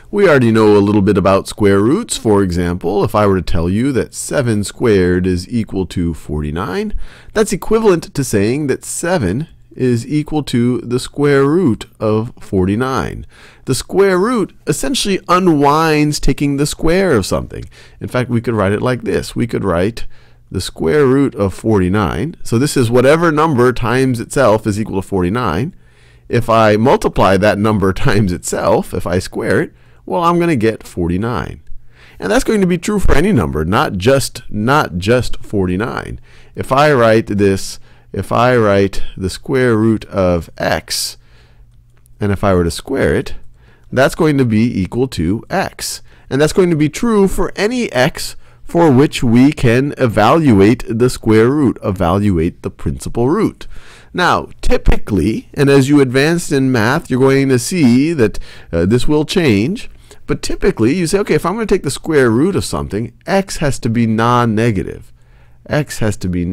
We already know a little bit about square roots. For example, if I were to tell you that 7 squared is equal to 49, that's equivalent to saying that 7 is equal to the square root of 49. The square root essentially unwinds taking the square of something. In fact, we could write it like this. We could write the square root of 49. So this is whatever number times itself is equal to 49. If I multiply that number times itself, if I square it, well, I'm going to get 49. And that's going to be true for any number, not just 49. If I write the square root of x, and if I were to square it, that's going to be equal to x. And that's going to be true for any x for which we can evaluate the square root, evaluate the principal root. Now, typically, and as you advance in math, you're going to see that this will change. But typically, you say, okay, if I'm going to take the square root of something, x has to be non-negative. X has to be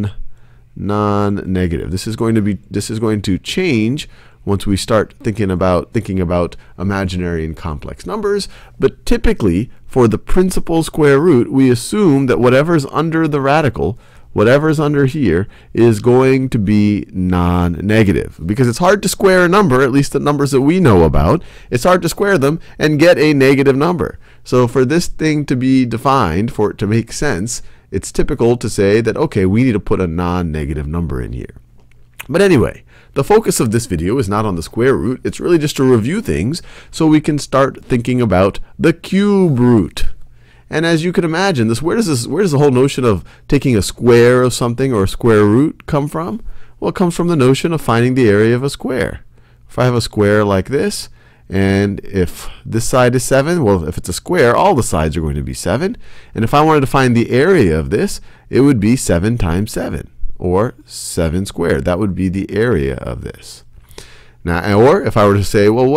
non-negative. This is going to change once we start thinking about imaginary and complex numbers. But typically, for the principal square root, we assume that whatever's under the radical, whatever's under here, is going to be non-negative. Because it's hard to square a number, at least the numbers that we know about. It's hard to square them and get a negative number. So for this thing to be defined, for it to make sense, it's typical to say that, okay, we need to put a non-negative number in here. But anyway, the focus of this video is not on the square root. It's really just to review things so we can start thinking about the cube root. And as you can imagine, where does the whole notion of taking a square of something or a square root come from? Well, it comes from the notion of finding the area of a square. If I have a square like this, and if this side is 7, well, if it's a square, all the sides are going to be 7. And if I wanted to find the area of this, it would be 7 times 7, or 7 squared. That would be the area of this. Now, or if I were to say, well,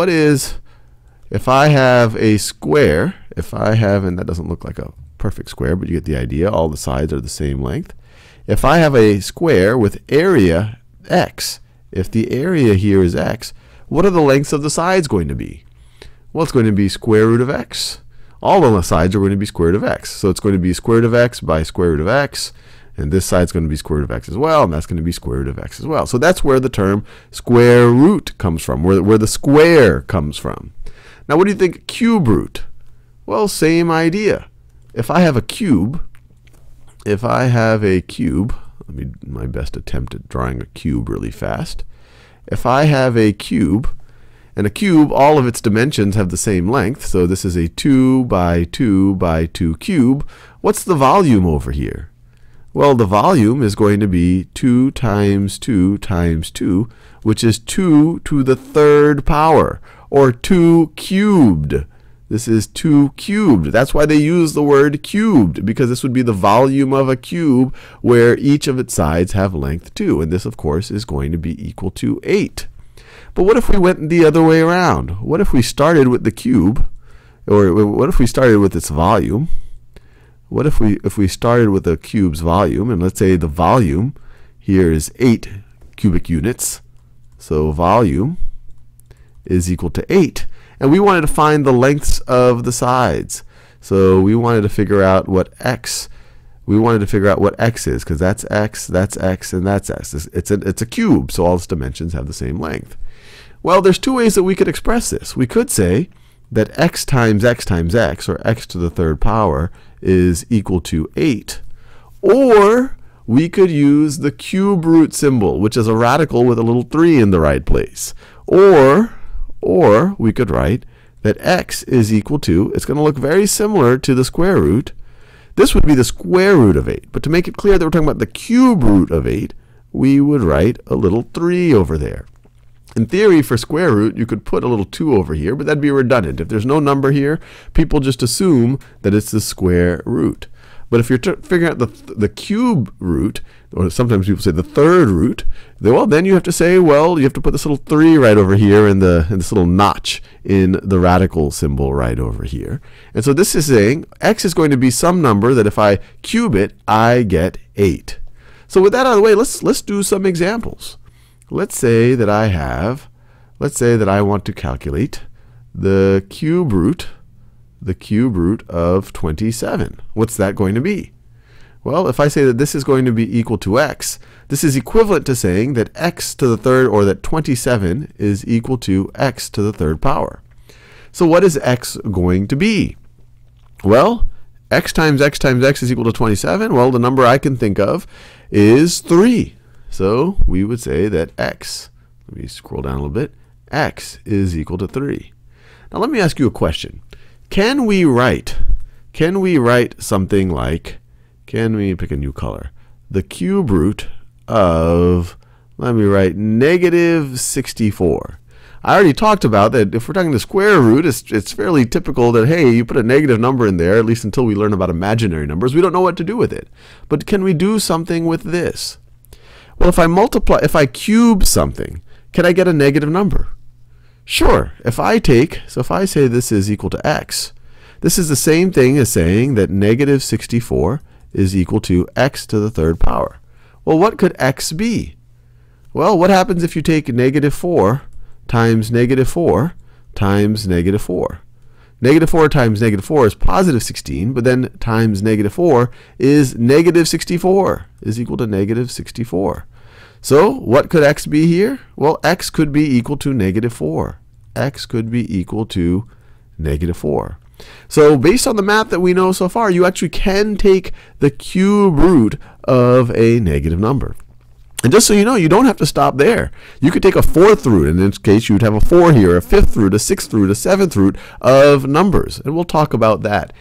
if I have a square, and that doesn't look like a perfect square, but you get the idea, all the sides are the same length. If I have a square with area x, if the area here is x, what are the lengths of the sides going to be? Well, it's going to be square root of x. All of the sides are going to be square root of x. So it's going to be square root of x by square root of x. And this side's going to be square root of x as well, and that's going to be square root of x as well. So that's where the term square root comes from, where the square comes from. Now, what do you think cube root? Well, same idea. If I have a cube, let me do my best attempt at drawing a cube really fast. If I have a cube, and a cube, all of its dimensions have the same length, so this is a 2 by 2 by 2 cube, what's the volume over here? Well, the volume is going to be 2 times 2 times 2, which is 2 to the third power, or 2 cubed. This is 2 cubed. That's why they use the word cubed, because this would be the volume of a cube where each of its sides have length 2. And this, of course, is going to be equal to 8. But what if we went the other way around? What if we started with the cube, or what if we started with its volume? What if we started with the cube's volume, and let's say the volume here is 8 cubic units. So volume is equal to 8. And we wanted to find the lengths of the sides. So we wanted to figure out what x is, because that's x, and that's x. It's a cube, so all its dimensions have the same length. Well, there's two ways that we could express this. We could say that x times x times x, or x to the third power, is equal to 8. Or we could use the cube root symbol, which is a radical with a little 3 in the right place. Or we could write that x is equal to, it's going to look very similar to the square root. This would be the square root of 8. But to make it clear that we're talking about the cube root of 8, we would write a little 3 over there. In theory, for square root, you could put a little 2 over here, but that'd be redundant. If there's no number here, people just assume that it's the square root. But if you're figuring out the cube root, or sometimes people say the third root, well, then you have to say, well, you have to put this little 3 right over here in this little notch in the radical symbol right over here. And so this is saying x is going to be some number that if I cube it, I get 8. So with that out of the way, let's do some examples. Let's say that I want to calculate the cube root of 27. What's that going to be? Well, if I say that this is going to be equal to x, this is equivalent to saying that x to the third, or that 27 is equal to x to the third power. So what is x going to be? Well, x times x times x is equal to 27. Well, the number I can think of is 3. So we would say that x, let me scroll down a little bit, x is equal to 3. Now let me ask you a question. Can we write something like, can we pick a new color? The cube root of, let me write, negative 64. I already talked about that if we're talking the square root, it's fairly typical that, hey, you put a negative number in there, at least until we learn about imaginary numbers. We don't know what to do with it. But can we do something with this? Well, if I cube something, can I get a negative number? Sure. If I say this is equal to x, this is the same thing as saying that negative 64 is equal to x to the third power. Well, what could x be? Well, what happens if you take negative 4 times negative 4 times negative 4? Negative 4 times negative 4 is positive 16, but then times negative 4 is negative 64, is equal to negative 64. So what could x be here? Well, x could be equal to negative 4. X could be equal to negative 4. So based on the math that we know so far, you actually can take the cube root of a negative number. And just so you know, you don't have to stop there. You could take a fourth root. In this case, you would have a 4 here, a fifth root, a sixth root, a seventh root of numbers. And we'll talk about that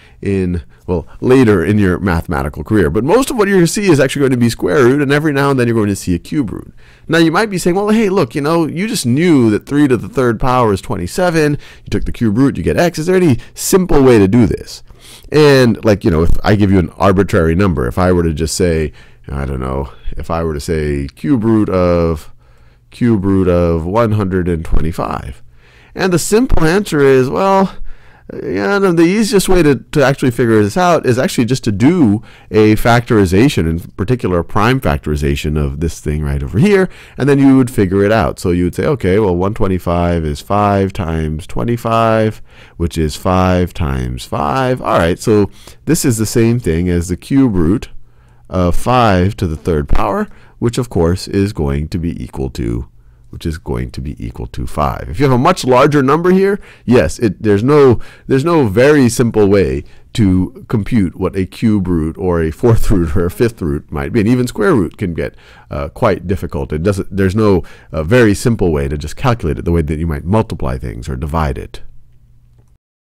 later in your mathematical career. But most of what you're going to see is actually going to be square root, and every now and then you're going to see a cube root. Now you might be saying, well, hey, look, you just knew that 3 to the third power is 27. You took the cube root, you get x. Is there any simple way to do this? And if I give you an arbitrary number, if I were to just say, I don't know, if I were to say cube root of 125. And the simple answer is, well, the easiest way to actually figure this out is actually just to do a factorization, in particular a prime factorization of this thing right over here, and then you would figure it out. So you would say, okay, well, 125 is 5 times 25, which is 5 times 5. All right, so this is the same thing as the cube root of 5 to the third power, which of course is going to be equal to 5. If you have a much larger number here, yes, there's no very simple way to compute what a cube root or a fourth root or a fifth root might be. And even square root can get quite difficult. There's no very simple way to just calculate it the way that you might multiply things or divide it.